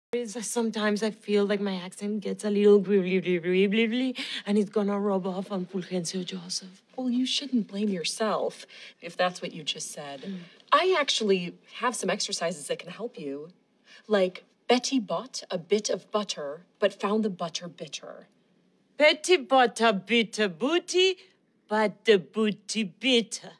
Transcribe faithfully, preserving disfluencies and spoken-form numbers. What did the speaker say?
Sometimes I feel like my accent gets a little gribbly, and it's gonna rub off on Fulgencio Joseph. Well, you shouldn't blame yourself, if that's what you just said. Mm. I actually have some exercises that can help you. Like, Betty bought a bit of butter, but found the butter bitter. Betty bought a bit of booty, but the booty bitter.